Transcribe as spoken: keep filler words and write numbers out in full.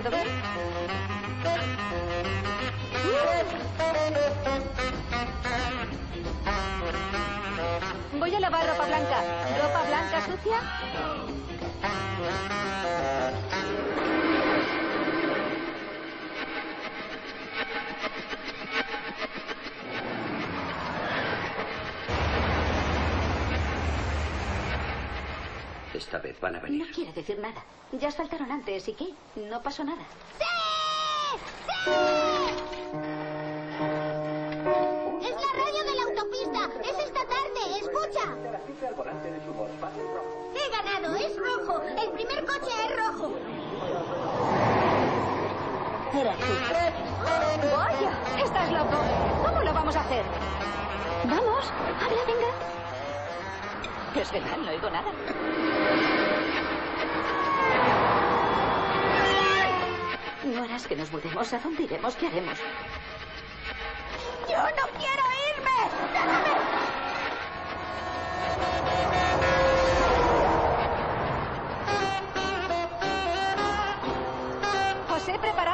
recuerdo bien. Voy a lavar ropa blanca. ¿Ropa blanca sucia? Esta vez van a venir. No quiere decir nada. Ya saltaron antes. ¿Y qué? No pasó nada. ¡Sí! ¡Sí! ¡Es la radio de la autopista! ¡Es esta tarde! ¡Escucha! ¡He ganado! ¡Es rojo! ¡El primer coche es rojo! Era tú. ¡Vaya! ¡Estás loco! ¿Cómo lo vamos a hacer? Vamos. Habla, venga. Es verdad, no oigo nada. No harás que nos mudemos. ¿A dónde iremos? ¿Qué haremos? ¡Yo no quiero irme! ¡Déjame! José, prepara